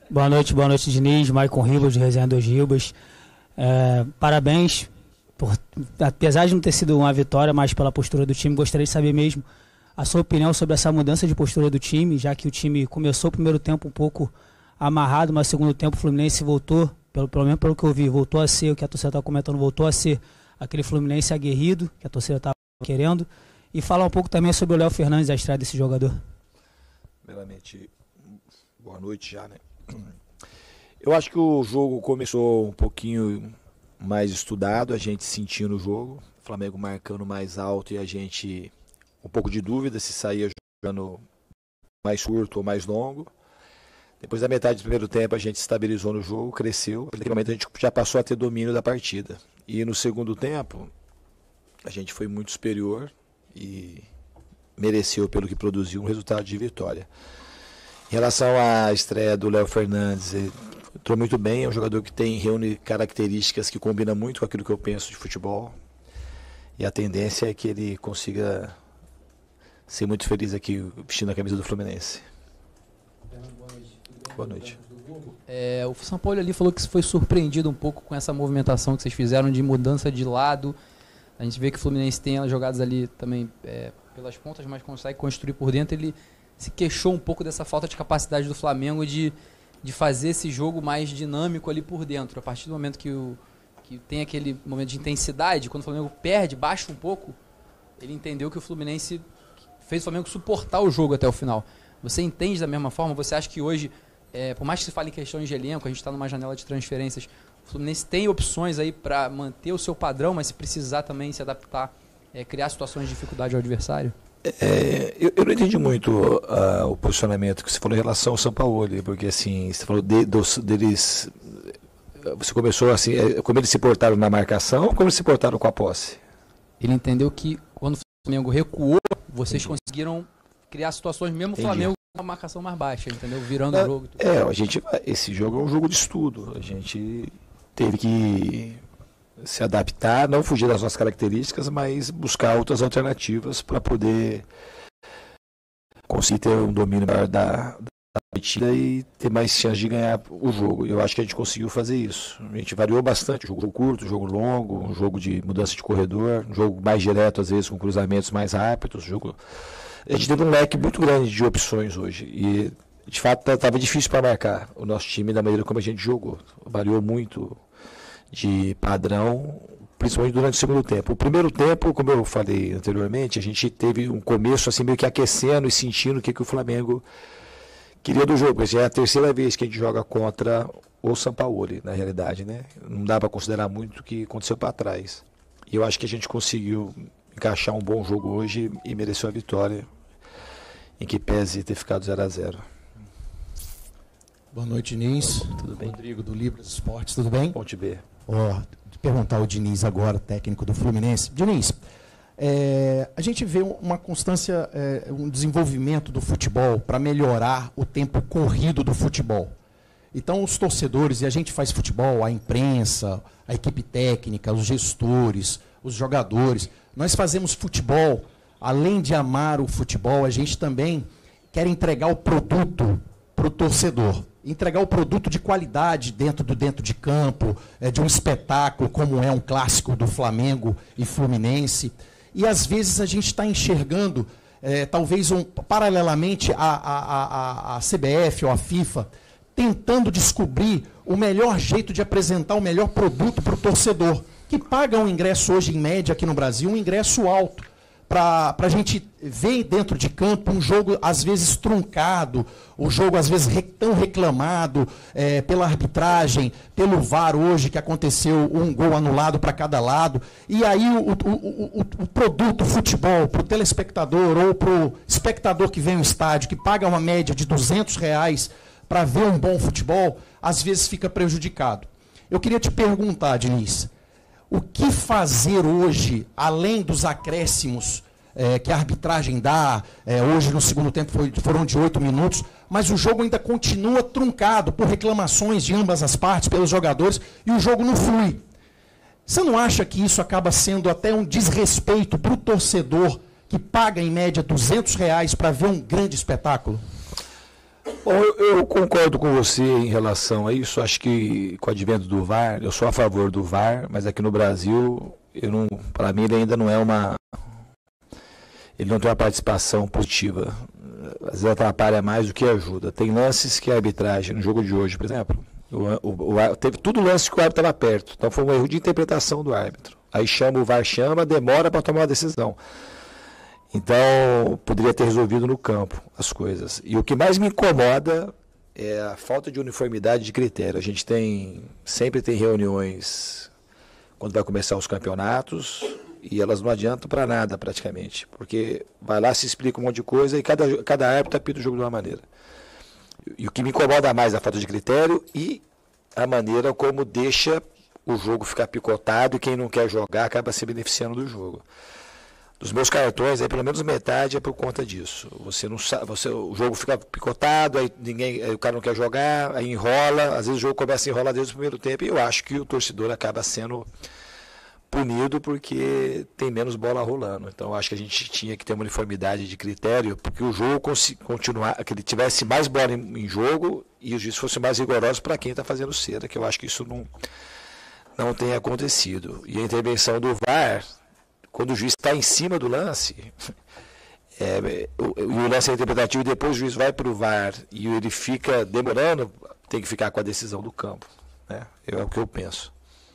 Boa noite, Diniz, Maicon Ribas, de Resenha dos Ribas. Parabéns, apesar de não ter sido uma vitória, mas pela postura do time, gostaria de saber mesmo a sua opinião sobre essa mudança de postura do time, já que o time começou o primeiro tempo um pouco amarrado, mas no segundo tempo o Fluminense voltou, pelo menos pelo que eu vi, voltou a ser, o que a torcida está comentando, voltou a ser aquele Fluminense aguerrido, que a torcida estava querendo, e falar um pouco também sobre o Léo Fernandes, a estreia desse jogador. Primeiramente, boa noite já, né? Eu acho que o jogo começou um pouquinho mais estudado, a gente sentindo o jogo, o Flamengo marcando mais alto e a gente um pouco de dúvida se saía jogando mais curto ou mais longo. Depois da metade do primeiro tempo a gente estabilizou no jogo, cresceu, praticamente a gente já passou a ter domínio da partida. E no segundo tempo a gente foi muito superior e mereceu, pelo que produziu, um resultado de vitória. Em relação à estreia do Léo Fernandes, ele entrou muito bem, é um jogador que reúne características que combinam muito com aquilo que eu penso de futebol. E a tendência é que ele consiga ser muito feliz aqui vestindo a camisa do Fluminense. Boa noite. O São Paulo ali falou que foi surpreendido um pouco com essa movimentação que vocês fizeram de mudança de lado. A gente vê que o Fluminense tem as jogadas ali também pelas pontas, mas consegue construir por dentro. Ele se queixou um pouco dessa falta de capacidade do Flamengo de fazer esse jogo mais dinâmico ali por dentro. A partir do momento que tem aquele momento de intensidade, quando o Flamengo perde, baixa um pouco, ele entendeu que o Fluminense fez o Flamengo suportar o jogo até o final. Você entende da mesma forma? Você acha que hoje, por mais que se fale em questões de elenco, a gente está numa janela de transferências, o Fluminense tem opções aí para manter o seu padrão, mas se precisar também se adaptar, criar situações de dificuldade ao adversário? Eu não entendi muito o posicionamento que você falou em relação ao São Paulo, porque assim, você falou deles, você começou assim, como eles se portaram na marcação ou como eles se portaram com a posse? Ele entendeu que quando o Flamengo recuou, vocês conseguiram criar situações, mesmo o Flamengo com uma marcação mais baixa, entendeu? Virando o jogo. Esse jogo é um jogo de estudo. A gente teve que se adaptar, não fugir das nossas características, mas buscar outras alternativas para poder conseguir ter um domínio maior da partida e ter mais chance de ganhar o jogo. Eu acho que a gente conseguiu fazer isso. A gente variou bastante, jogo curto, jogo longo, um jogo de mudança de corredor, um jogo mais direto, às vezes com cruzamentos mais rápidos. A gente teve um leque muito grande de opções hoje e, de fato, estava difícil para marcar o nosso time da maneira como a gente jogou. Variou muito de padrão, principalmente durante o segundo tempo. O primeiro tempo, como eu falei anteriormente, a gente teve um começo assim meio que aquecendo e sentindo o que o Flamengo queria do jogo. Já é a terceira vez que a gente joga contra o Sampaoli, na realidade, né? Não dá para considerar muito o que aconteceu para trás. E eu acho que a gente conseguiu encaixar um bom jogo hoje e mereceu a vitória, em que pese ter ficado 0-0. Boa noite, Diniz. Tudo bem? Rodrigo, do Libras Esportes, tudo bem? Bom te ver. Perguntar ao Diniz agora, técnico do Fluminense. Diniz, a gente vê uma constância, um desenvolvimento do futebol para melhorar o tempo corrido do futebol. Então, os torcedores, e a gente faz futebol, a imprensa, a equipe técnica, os gestores, os jogadores, nós fazemos futebol, além de amar o futebol, a gente também quer entregar o produto para o torcedor. Entregar o produto de qualidade dentro de campo, de um espetáculo, como é um clássico do Flamengo e Fluminense. E, às vezes, a gente está enxergando, talvez paralelamente à CBF ou à FIFA, tentando descobrir o melhor jeito de apresentar o melhor produto para o torcedor, que paga um ingresso hoje, em média, aqui no Brasil, um ingresso alto, para a gente ver dentro de campo um jogo, às vezes, truncado, o jogo, às vezes, tão reclamado pela arbitragem, pelo VAR hoje, que aconteceu um gol anulado para cada lado. E aí o produto, o futebol, para o telespectador ou para o espectador que vem ao estádio, que paga uma média de R$200 para ver um bom futebol, às vezes fica prejudicado. Eu queria te perguntar, Diniz, o que fazer hoje, além dos acréscimos que a arbitragem dá, hoje no segundo tempo foram de 8 minutos, mas o jogo ainda continua truncado por reclamações de ambas as partes, pelos jogadores, e o jogo não flui. Você não acha que isso acaba sendo até um desrespeito para o torcedor que paga em média R$200 para ver um grande espetáculo? Bom, eu concordo com você em relação a isso. Acho que com o advento do VAR, eu sou a favor do VAR, mas aqui no Brasil, para mim ele ainda não é ele não tem uma participação positiva. Às vezes atrapalha mais do que ajuda. Tem lances que a arbitragem, no jogo de hoje, por exemplo, teve tudo lance que o árbitro estava perto. Então foi um erro de interpretação do árbitro. Aí o VAR chama, demora para tomar uma decisão. Então, poderia ter resolvido no campo as coisas. E o que mais me incomoda é a falta de uniformidade de critério. A gente sempre tem reuniões quando vai começar os campeonatos e elas não adiantam para nada praticamente. Porque vai lá, se explica um monte de coisa e cada árbitro apita o jogo de uma maneira. E o que me incomoda mais é a falta de critério e a maneira como deixa o jogo ficar picotado e quem não quer jogar acaba se beneficiando do jogo. Dos meus cartões, aí pelo menos metade é por conta disso. Você não sabe, o jogo fica picotado, aí o cara não quer jogar, aí enrola, às vezes o jogo começa a enrolar desde o primeiro tempo, e eu acho que o torcedor acaba sendo punido porque tem menos bola rolando. Então eu acho que a gente tinha que ter uma uniformidade de critério, porque o jogo continuar, que ele tivesse mais bola em jogo e os juízes fossem mais rigorosos para quem está fazendo cera, que eu acho que isso não tem acontecido. E a intervenção do VAR, quando o juiz está em cima do lance, o lance é interpretativo e depois o juiz vai para o VAR e ele fica demorando, tem que ficar com a decisão do campo. Né? É o que eu penso.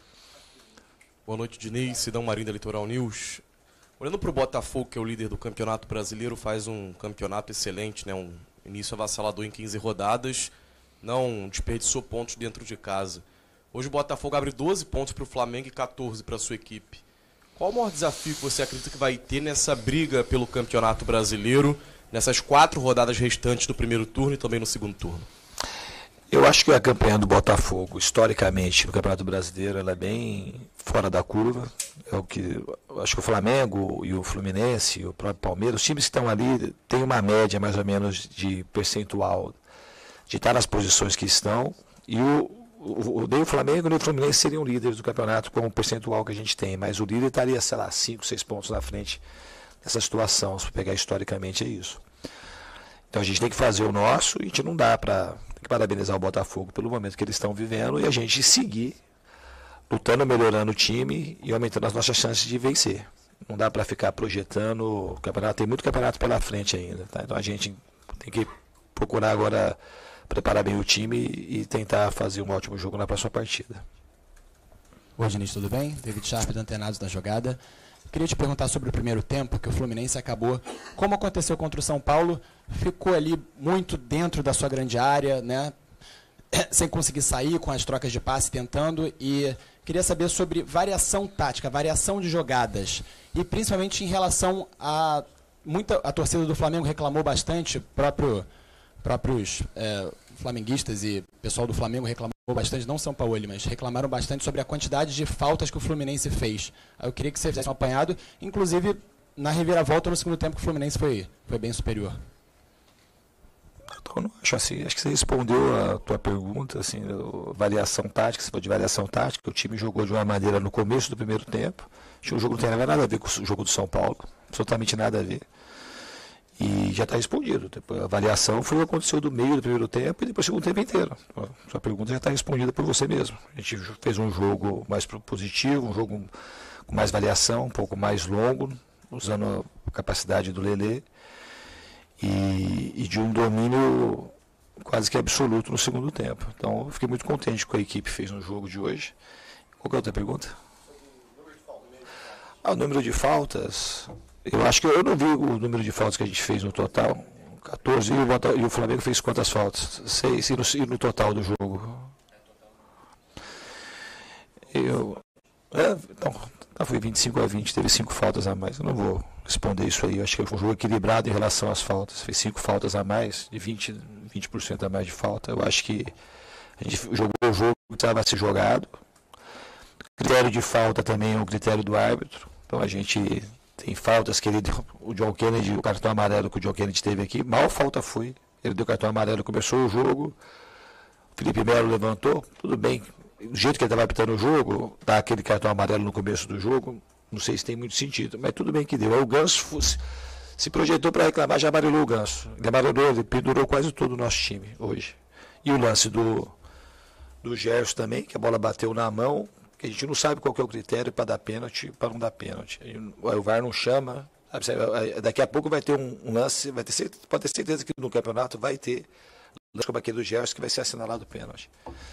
Boa noite, Diniz, Sidão Marinho da Litoral News. Olhando para o Botafogo, que é o líder do Campeonato Brasileiro, faz um campeonato excelente, né? Um início avassalador em 15 rodadas, não desperdiçou pontos dentro de casa. Hoje o Botafogo abre 12 pontos para o Flamengo e 14 para a sua equipe. Qual o maior desafio que você acredita que vai ter nessa briga pelo Campeonato Brasileiro, nessas 4 rodadas restantes do primeiro turno e também no segundo turno? Eu acho que a campanha do Botafogo, historicamente, no Campeonato Brasileiro, ela é bem fora da curva. Acho que o Flamengo e o Fluminense, e o próprio Palmeiras, os times que estão ali têm uma média mais ou menos de percentual de estar nas posições que estão, e nem o Flamengo nem o Fluminense seriam líderes do campeonato com o percentual que a gente tem, mas o líder estaria, sei lá, 5, 6 pontos na frente dessa situação, se pegar historicamente é isso. Então a gente tem que fazer o nosso e a gente não dá para parabenizar o Botafogo pelo momento que eles estão vivendo e a gente seguir lutando, melhorando o time e aumentando as nossas chances de vencer. Não dá para ficar projetando o campeonato, tem muito campeonato pela frente ainda, tá? Então a gente tem que procurar agora preparar bem o time e tentar fazer um ótimo jogo na próxima partida. Oi, Diniz, tudo bem? David Sharp, do Antenados da Jogada. Queria te perguntar sobre o primeiro tempo, que o Fluminense acabou, como aconteceu contra o São Paulo, ficou ali muito dentro da sua grande área, né? Sem conseguir sair, com as trocas de passe, tentando, e queria saber sobre variação tática, variação de jogadas, e principalmente em relação a a torcida do Flamengo reclamou bastante, próprios flamenguistas e pessoal do Flamengo reclamou bastante, não São Paulo, mas reclamaram bastante sobre a quantidade de faltas que o Fluminense fez. Eu queria que você fizesse um apanhado, inclusive na reviravolta no segundo tempo que o Fluminense foi bem superior. Eu não acho assim, acho que você respondeu a tua pergunta, assim, variação tática, você falou de variação tática, o time jogou de uma maneira no começo do primeiro tempo, o jogo não tem nada a ver com o jogo do São Paulo, absolutamente nada a ver. E já está respondido. A avaliação foi o que aconteceu do meio do primeiro tempo e depois do segundo tempo inteiro. A sua pergunta já está respondida por você mesmo. A gente fez um jogo mais positivo, um jogo com mais variação, um pouco mais longo, usando a capacidade do Lelê e de um domínio quase que absoluto no segundo tempo. Então eu fiquei muito contente com o que a equipe fez no jogo de hoje. Qual que é a outra pergunta? O número de faltas. Eu acho que eu não vi o número de faltas que a gente fez no total. 14 e o Flamengo fez quantas faltas? 6 e no total do jogo. Então, foi 25-20, teve 5 faltas a mais. Eu não vou responder isso aí. Eu acho que foi um jogo equilibrado em relação às faltas. Fez 5 faltas a mais, de 20% a mais de falta. Eu acho que a gente jogou o jogo que estava a ser jogado. O critério de falta também é um critério do árbitro. Então a gente tem faltas que ele deu, o John Kennedy, o cartão amarelo que o John Kennedy teve aqui, mal falta foi. Ele deu cartão amarelo, começou o jogo, o Felipe Melo levantou, tudo bem. Do jeito que ele estava apitando o jogo, dar aquele cartão amarelo no começo do jogo, não sei se tem muito sentido, mas tudo bem que deu. Aí o Ganso se projetou para reclamar, já amarelou o Ganso. Ele pendurou quase todo o nosso time hoje. E o lance do Gerson também, que a bola bateu na mão, que a gente não sabe qual que é o critério para dar pênalti, para não dar pênalti. O VAR não chama. Daqui a pouco vai ter um lance, pode ter certeza que no campeonato vai ter lance como aquele do Gerson que vai ser assinalado o pênalti.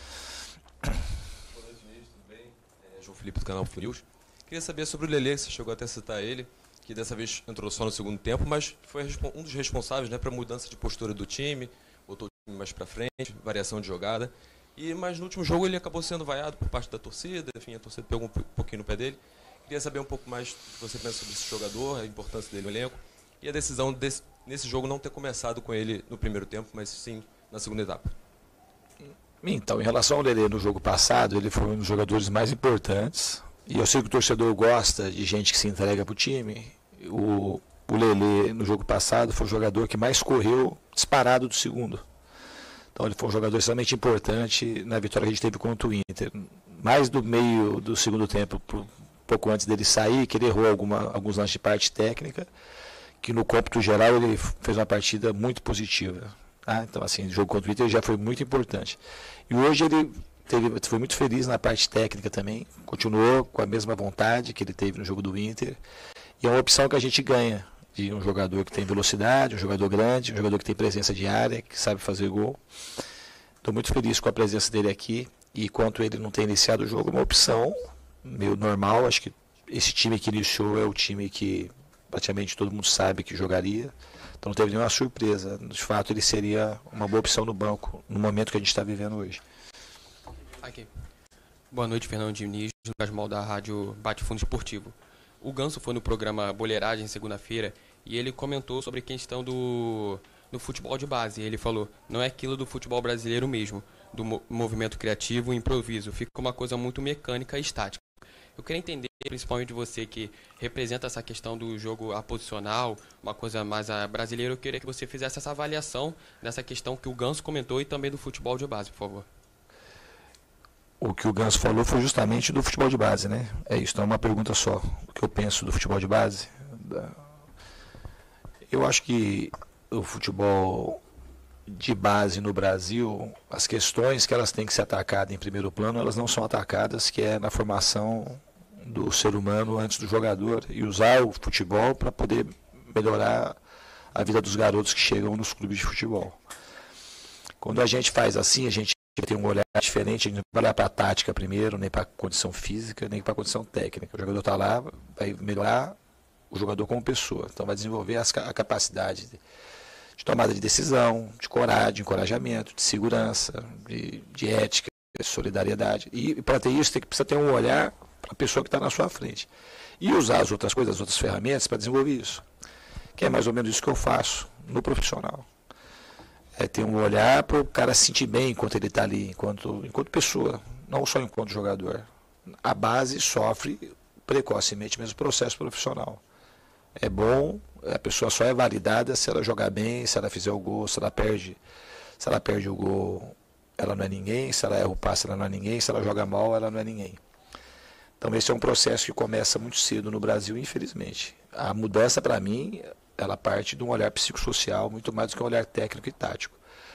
Boa noite, Inês, tudo bem? João Felipe do canal News. Queria saber sobre o Lelê, você chegou até a citar ele, que dessa vez entrou só no segundo tempo, mas foi um dos responsáveis, né, para a mudança de postura do time, botou o time mais para frente, variação de jogada. Mas no último jogo ele acabou sendo vaiado por parte da torcida, enfim, a torcida pegou um pouquinho no pé dele. Queria saber um pouco mais o que você pensa sobre esse jogador, a importância dele no elenco e a decisão nesse jogo não ter começado com ele no primeiro tempo, mas sim na segunda etapa. Então, em relação ao Lelê no jogo passado, ele foi um dos jogadores mais importantes. E eu sei que o torcedor gosta de gente que se entrega para o time. O Lelê, no jogo passado, foi o jogador que mais correu disparado do segundo. Então, ele foi um jogador extremamente importante na vitória que a gente teve contra o Inter. Mais do meio do segundo tempo, pouco antes dele sair, que ele errou alguns lances de parte técnica, que no cômputo geral ele fez uma partida muito positiva. Tá? Então, assim, o jogo contra o Inter já foi muito importante. E hoje ele foi muito feliz na parte técnica também, continuou com a mesma vontade que ele teve no jogo do Inter. E é uma opção que a gente ganha de um jogador que tem velocidade, um jogador grande, um jogador que tem presença de área, que sabe fazer gol. Estou muito feliz com a presença dele aqui. E enquanto ele não tem iniciado o jogo, é uma opção meio normal. Acho que esse time que iniciou é o time que praticamente todo mundo sabe que jogaria. Então não teve nenhuma surpresa. De fato, ele seria uma boa opção no banco no momento que a gente está vivendo hoje. Aqui. Boa noite, Fernando Diniz, Lucas Mal da Rádio Bate Fundo Esportivo. O Ganso foi no programa Boleiragem segunda-feira e ele comentou sobre a questão do futebol de base. Ele falou, não é aquilo do futebol brasileiro mesmo, do movimento criativo e improviso. Fica uma coisa muito mecânica e estática. Eu queria entender, principalmente de você que representa essa questão do jogo aposicional, uma coisa mais brasileira, eu queria que você fizesse essa avaliação dessa questão que o Ganso comentou e também do futebol de base, por favor. O que o Ganso falou foi justamente do futebol de base, né? É isso, não é uma pergunta só. O que eu penso do futebol de base? Eu acho que o futebol de base no Brasil, as questões que elas têm que ser atacadas em primeiro plano, elas não são atacadas, que é na formação do ser humano antes do jogador, e usar o futebol para poder melhorar a vida dos garotos que chegam nos clubes de futebol. Quando a gente faz assim, a gente tem um olhar diferente, a gente não vai olhar para a tática primeiro, nem para a condição física, nem para a condição técnica. O jogador está lá, vai melhorar o jogador como pessoa, então vai desenvolver a capacidade de tomada de decisão, de coragem, de encorajamento, de segurança, de ética, de solidariedade. E para ter isso, precisa ter um olhar para a pessoa que está na sua frente. E usar as outras coisas, as outras ferramentas para desenvolver isso. Que é mais ou menos isso que eu faço no profissional. É ter um olhar para o cara se sentir bem enquanto ele está ali, enquanto pessoa, não só enquanto jogador. A base sofre precocemente mesmo o processo profissional. É bom, a pessoa só é validada se ela jogar bem, se ela fizer o gol, se ela perde o gol, ela não é ninguém, se ela erra o passe, ela não é ninguém, se ela joga mal, ela não é ninguém. Então esse é um processo que começa muito cedo no Brasil, infelizmente. A mudança, para mim, ela parte de um olhar psicossocial, muito mais do que um olhar técnico e tático.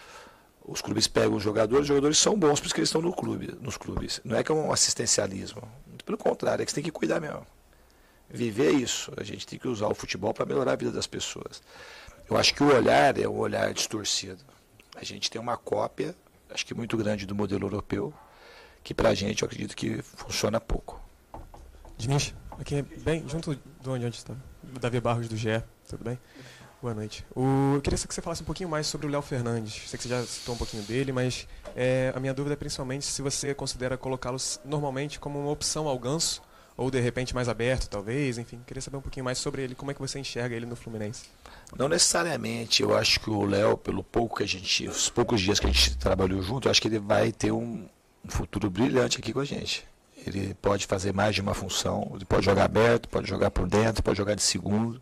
Os clubes pegam os jogadores são bons porque eles estão nos clubes. Não é que é um assistencialismo, pelo contrário, é que você tem que cuidar mesmo. Viver isso, a gente tem que usar o futebol para melhorar a vida das pessoas. Eu acho que o olhar é um olhar distorcido. A gente tem uma cópia, acho que muito grande do modelo europeu, que pra gente eu acredito que funciona pouco. Diniz, aqui bem junto de onde está? Davi Barros do GE, tudo bem? Boa noite. Eu queria que você falasse um pouquinho mais sobre o Léo Fernandes. Sei que você já citou um pouquinho dele, mas a minha dúvida é principalmente se você considera colocá-lo normalmente como uma opção ao Ganso, ou de repente mais aberto, talvez, enfim. Queria saber um pouquinho mais sobre ele, como é que você enxerga ele no Fluminense? Não necessariamente, eu acho que o Léo, os poucos dias que a gente trabalhou junto, eu acho que ele vai ter um futuro brilhante aqui com a gente. Ele pode fazer mais de uma função, ele pode jogar aberto, pode jogar por dentro, pode jogar de segundo.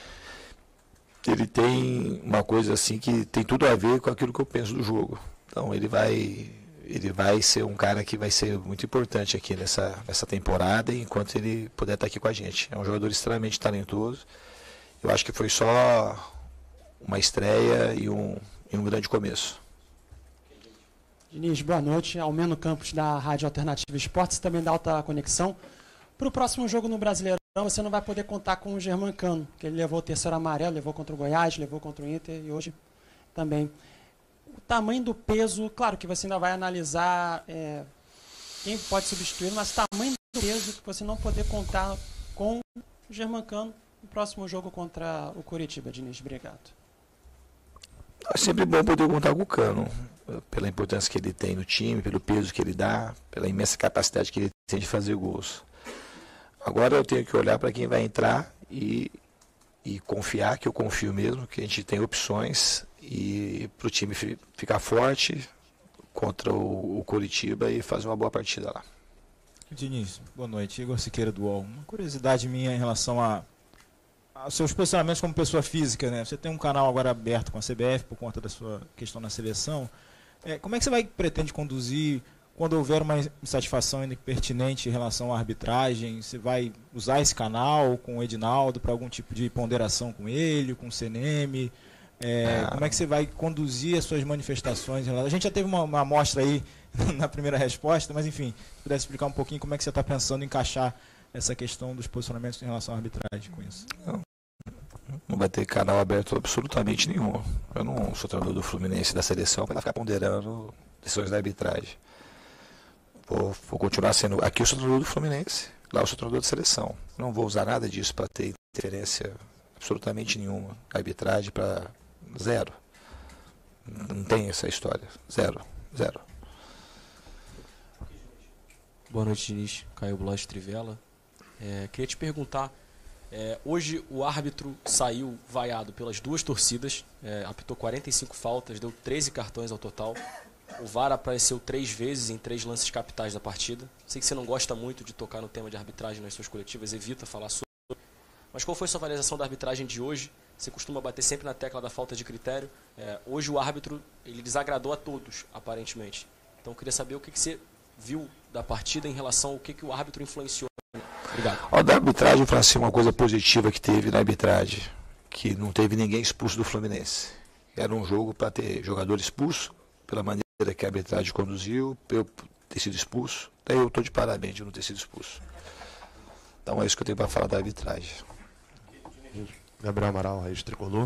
Ele tem uma coisa assim que tem tudo a ver com aquilo que eu penso do jogo. Então ele vai ser um cara que vai ser muito importante aqui nessa temporada, enquanto ele puder estar aqui com a gente. É um jogador extremamente talentoso eu acho que foi só uma estreia e um grande começo. Diniz, boa noite. Almeno Campos, da Rádio Alternativa Esportes, também da Alta Conexão. Para o próximo jogo no Brasileirão, você não vai poder contar com o Germancano, que ele levou o terceiro amarelo, levou contra o Goiás, levou contra o Inter e hoje também. O tamanho do peso, claro que você ainda vai analisar quem pode substituir, mas o tamanho do peso que você não poder contar com o Germancano no próximo jogo contra o Coritiba, Diniz. Obrigado. É sempre bom poder contar com o Cano, pela importância que ele tem no time, pelo peso que ele dá, pela imensa capacidade que ele tem de fazer gols. Agora eu tenho que olhar para quem vai entrar e confiar, que eu confio mesmo, que a gente tem opções e para o time ficar forte contra o Coritiba e fazer uma boa partida lá. Diniz, boa noite. Igor Siqueira do UOL. Uma curiosidade minha em relação aos seus posicionamentos como pessoa física, né? Você tem um canal agora aberto com a CBF por conta da sua questão na seleção. Como é que você pretende conduzir quando houver uma insatisfação pertinente em relação à arbitragem? Você vai usar esse canal com o Edinaldo para algum tipo de ponderação com ele, com o CNM? Como é que você vai conduzir as suas manifestações? A gente já teve uma amostra aí na primeira resposta, mas enfim, se pudesse explicar um pouquinho como é que você está pensando em encaixar essa questão dos posicionamentos em relação à arbitragem com isso. Não vai ter canal aberto absolutamente nenhum. Eu não sou treinador do Fluminense, da seleção, para ficar ponderando decisões da arbitragem. Vou continuar sendo... Aqui eu sou treinador do Fluminense, lá eu sou treinador de seleção. Não vou usar nada disso para ter interferência absolutamente nenhuma. Arbitragem para zero. Não tem essa história. Zero. Boa noite, Diniz. Caio Blas Trivela. Queria te perguntar, hoje o árbitro saiu vaiado pelas duas torcidas, apitou 45 faltas, deu 13 cartões ao total. O VAR apareceu 3 vezes em 3 lances capitais da partida. Sei que você não gosta muito de tocar no tema de arbitragem nas suas coletivas, evita falar sobre. Mas qual foi a sua avaliação da arbitragem de hoje? Você costuma bater sempre na tecla da falta de critério. Hoje o árbitro ele desagradou a todos, aparentemente. Então eu queria saber o que você viu da partida em relação ao que o árbitro influenciou. Obrigado. Da arbitragem, eu falo assim, uma coisa positiva que teve na arbitragem, que não teve ninguém expulso do Fluminense. Era um jogo para ter jogador expulso, pela maneira que a arbitragem conduziu, eu ter sido expulso. Daí eu estou de parabéns de não ter sido expulso. Então é isso que eu tenho para falar da arbitragem. Gabriel Amaral, Raiz Tricolor.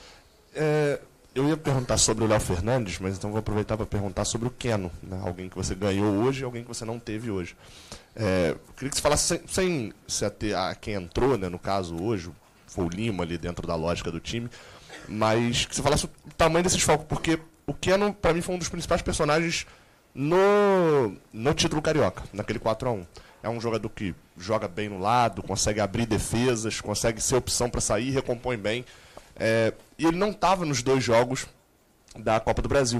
Eu ia perguntar sobre o Léo Fernandes, mas então vou aproveitar para perguntar sobre o Keno, né? Alguém que você ganhou hoje e alguém que você não teve hoje. Queria que você falasse, sem se ater a quem entrou, né, no caso hoje, foi o Lima ali dentro da lógica do time, mas que você falasse o tamanho desse desfalque, porque o Keno, para mim, foi um dos principais personagens no título carioca, naquele 4-1. É um jogador que joga bem no lado, consegue abrir defesas, consegue ser opção para sair, recompõe bem. E ele não estava nos 2 jogos da Copa do Brasil.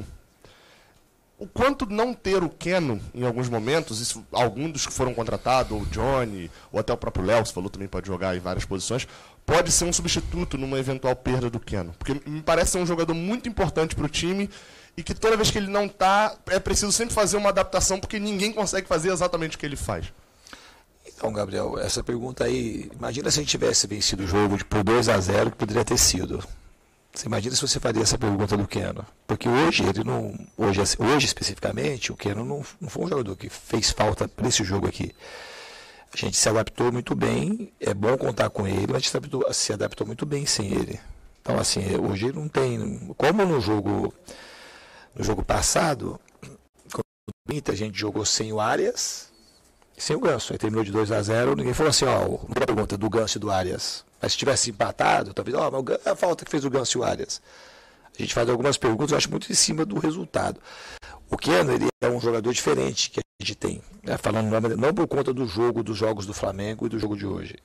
O quanto não ter o Keno em alguns momentos, alguns dos que foram contratados, ou o Johnny, ou até o próprio Léo, você falou também pode jogar em várias posições, pode ser um substituto numa eventual perda do Keno. Porque me parece ser um jogador muito importante para o time e que toda vez que ele não está, é preciso sempre fazer uma adaptação porque ninguém consegue fazer exatamente o que ele faz. Então, Gabriel, essa pergunta aí, imagina se a gente tivesse vencido o jogo por 2-0, que poderia ter sido. Você imagina se você faria essa pergunta do Keno? Porque hoje, ele não, hoje especificamente, o Keno não foi um jogador que fez falta para esse jogo aqui. A gente se adaptou muito bem, é bom contar com ele, mas a gente se adaptou muito bem sem ele. Então, assim, hoje não tem... Como no jogo passado, quando a gente jogou sem o Arias... Sem o Ganso, aí terminou de 2-0, ninguém falou assim, não é pergunta do Ganso e do Arias. Mas se tivesse empatado, talvez, mas a falta que fez o Ganso e o Arias. A gente faz algumas perguntas, eu acho muito em cima do resultado. O Keno, ele é um jogador diferente que a gente tem, né? Falando não por conta dos jogos do Flamengo e do jogo de hoje.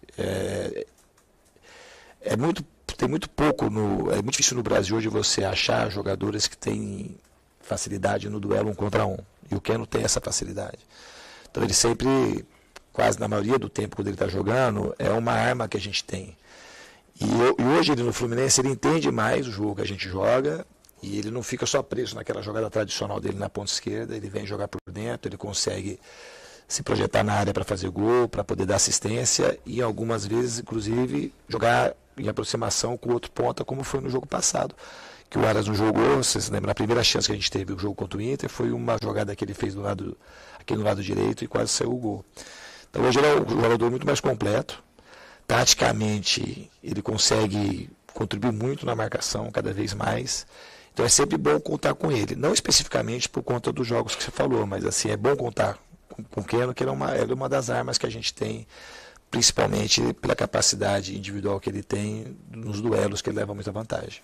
Tem muito pouco, é muito difícil no Brasil hoje você achar jogadores que têm facilidade no duelo 1 contra 1. E o Keno tem essa facilidade. Então ele sempre, quase na maioria do tempo quando ele está jogando, é uma arma que a gente tem. E hoje ele no Fluminense, ele entende mais o jogo que a gente joga e ele não fica só preso naquela jogada tradicional dele na ponta esquerda, ele vem jogar por dentro, ele consegue se projetar na área para fazer gol, para poder dar assistência e algumas vezes, inclusive, jogar em aproximação com o outro ponta, como foi no jogo passado. Que o Aras não jogou, você se lembra, a primeira chance que a gente teve no jogo contra o Inter foi uma jogada que ele fez aqui no lado direito e quase saiu o gol. Então hoje ele é um jogador muito mais completo. Taticamente, ele consegue contribuir muito na marcação, cada vez mais. Então é sempre bom contar com ele. Não especificamente por conta dos jogos que você falou, mas assim, é bom contar com o Keno, que ele é uma das armas que a gente tem, principalmente pela capacidade individual que ele tem nos duelos, que ele leva muita vantagem.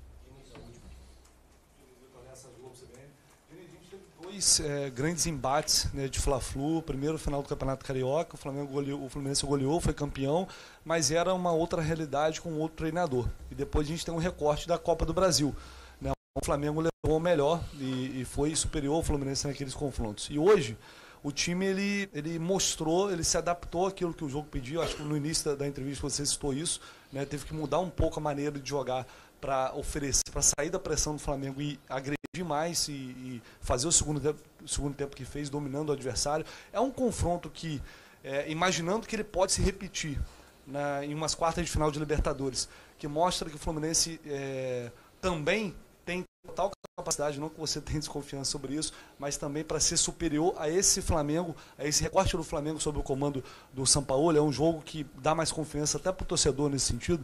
Grandes embates, né, de Fla-Flu, primeiro final do Campeonato Carioca, o Fluminense goleou, foi campeão, mas era uma outra realidade com outro treinador. E depois a gente tem um recorte da Copa do Brasil, né, o Flamengo levou o melhor e foi superior ao Fluminense naqueles confrontos. E hoje o time ele mostrou, ele se adaptou àquilo que o jogo pediu. Acho que no início da entrevista você citou isso, né, teve que mudar um pouco a maneira de jogar para oferecer, para sair da pressão do Flamengo e agredir mais e fazer o segundo tempo que fez, dominando o adversário. É um confronto que, imaginando que ele pode se repetir em umas quartas de final de Libertadores, que mostra que o Fluminense também tem total capacidade, não que você tenha desconfiança sobre isso, mas também para ser superior a esse Flamengo, a esse recorte do Flamengo sob o comando do Sampaoli. É um jogo que dá mais confiança até para o torcedor nesse sentido?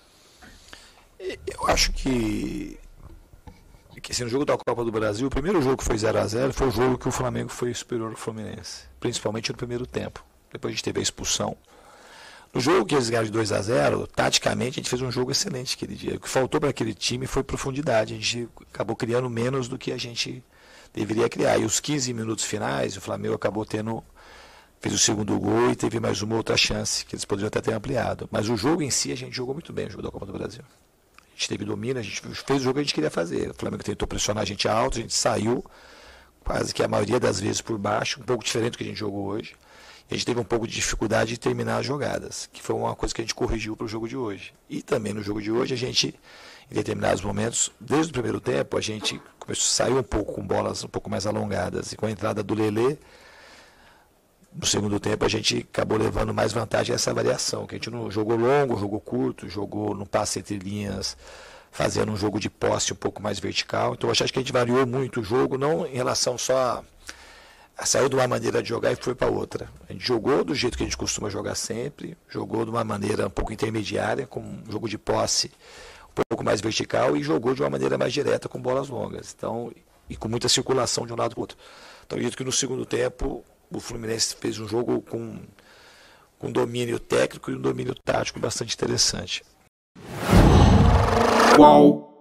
Eu acho que assim, no jogo da Copa do Brasil, o primeiro jogo que foi 0-0 foi o jogo que o Flamengo foi superior ao Fluminense, principalmente no primeiro tempo. Depois a gente teve a expulsão. No jogo que eles ganharam de 2-0, taticamente a gente fez um jogo excelente aquele dia. O que faltou para aquele time foi profundidade. A gente acabou criando menos do que a gente deveria criar. E os 15 minutos finais, o Flamengo acabou fez o segundo gol e teve mais uma outra chance, que eles poderiam até ter ampliado. Mas o jogo em si, a gente jogou muito bem, o jogo da Copa do Brasil. A gente teve domínio, a gente fez o jogo que a gente queria fazer. O Flamengo tentou pressionar a gente alto, a gente saiu quase que a maioria das vezes por baixo, um pouco diferente do que a gente jogou hoje. E a gente teve um pouco de dificuldade de terminar as jogadas, que foi uma coisa que a gente corrigiu para o jogo de hoje. E também no jogo de hoje, a gente, em determinados momentos, desde o primeiro tempo, a gente saiu um pouco com bolas um pouco mais alongadas. E com a entrada do Lelê, no segundo tempo, a gente acabou levando mais vantagem a essa variação, que a gente não jogou longo, jogou curto, jogou no passe entre linhas, fazendo um jogo de posse um pouco mais vertical. Então, eu acho que a gente variou muito o jogo, não em relação só a sair de uma maneira de jogar e foi para outra. A gente jogou do jeito que a gente costuma jogar sempre, jogou de uma maneira um pouco intermediária, com um jogo de posse um pouco mais vertical, e jogou de uma maneira mais direta, com bolas longas. Então, e com muita circulação de um lado para o outro. Então, eu acredito que no segundo tempo o Fluminense fez um jogo com domínio técnico e um domínio tático bastante interessante. Qual